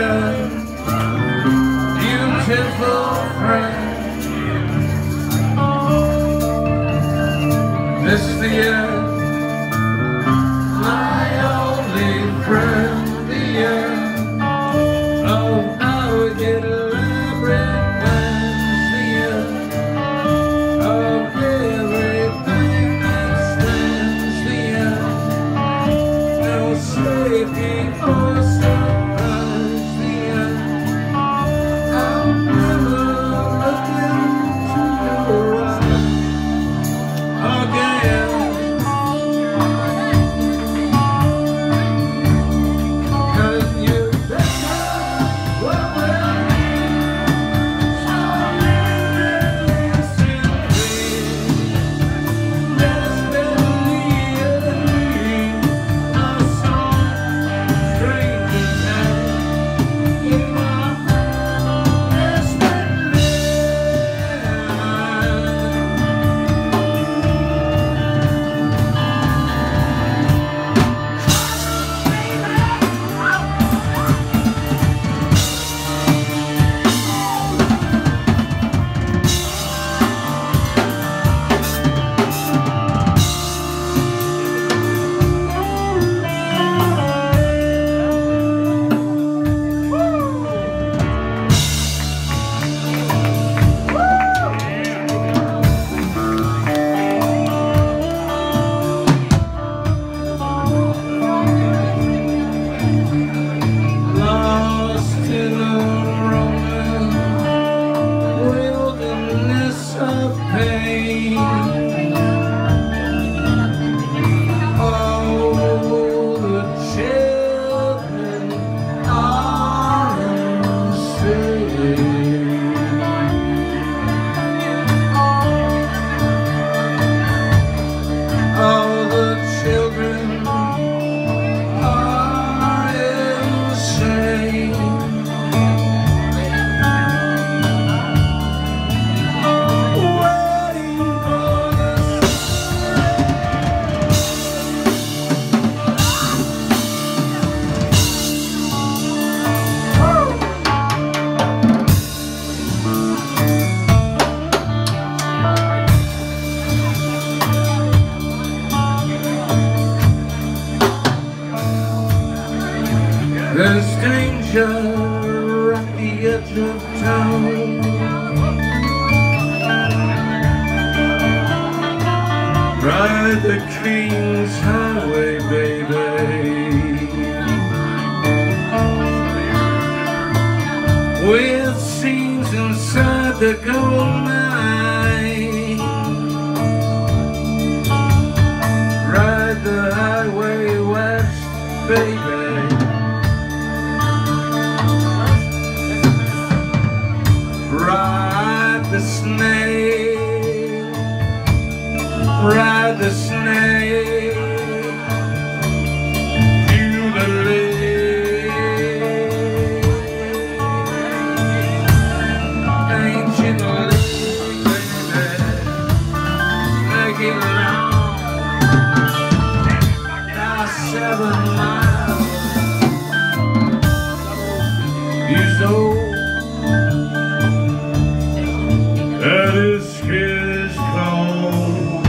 friend, beautiful friend. This is the end, my only friend, the end of our elaborate plans, the end of everything that stands, the end, no safety for surprise, the end. I'll never look into your eyes again. There's danger at the edge of town. Ride the King's Highway, baby. With scenes inside the gold mine. Ride the highway west, baby. Ride the snake, ride the snake to the lake. Ancient lake, baby, make it long, now 7 miles, years old. That his skin is cold.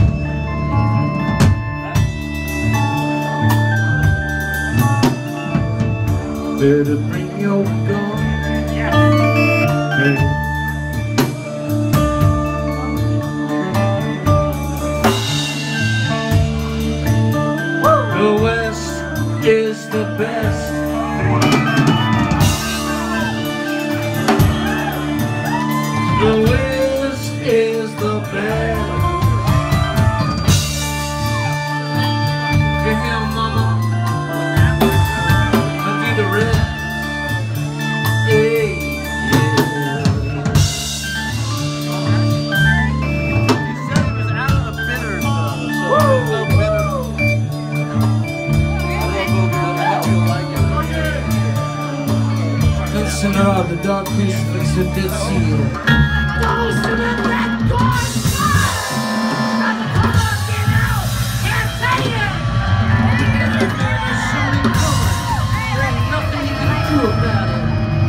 Better bring your gun. Hey. The West is the best. The West is the best. Give him, mama. I'll do the rest. Hey, yeah. He said he was out of the bitters, though. So there's no bitter. Listener of the dark crucifix of dead seal. Those to the red guard! Got the color, get out! Can't say it! There ain't nothing you can do about it.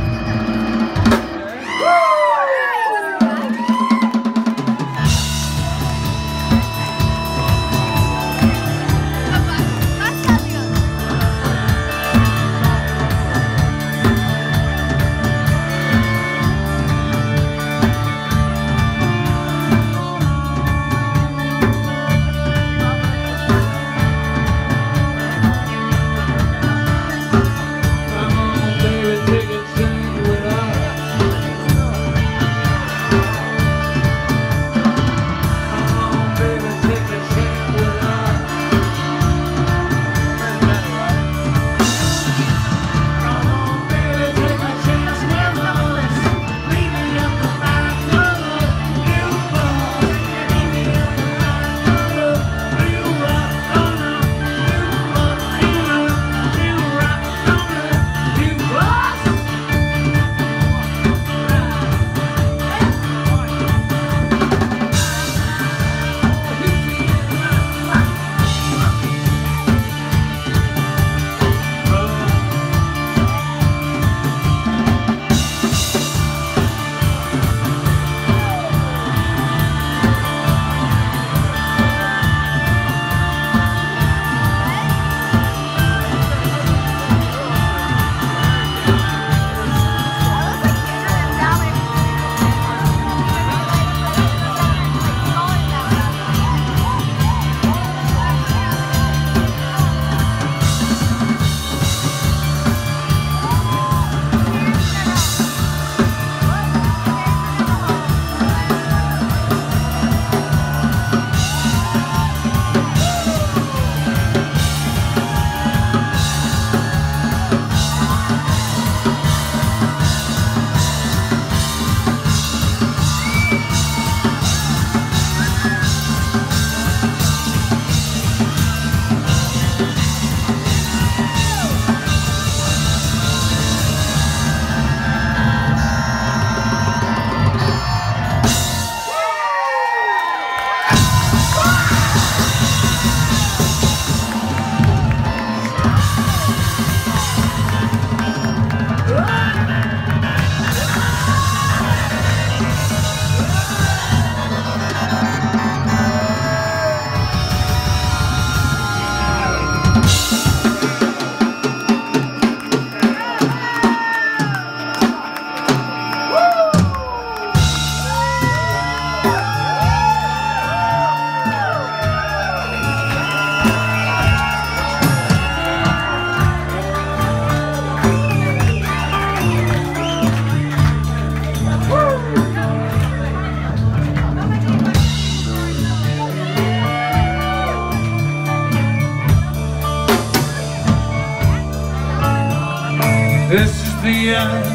the end,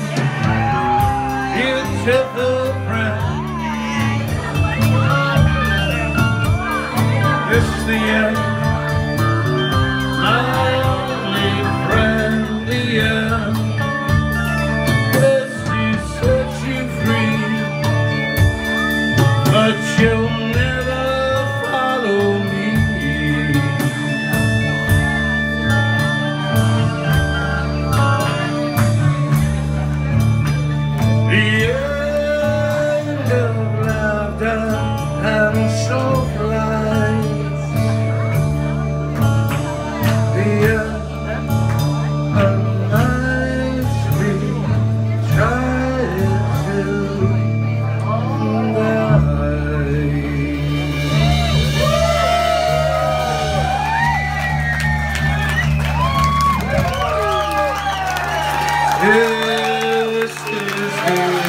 beautiful friend. This is the end, my only friend, the end. Yes, she set you free, but you'll never follow me. The end of laughter and soft lights. The end of nights we tried to die. This is the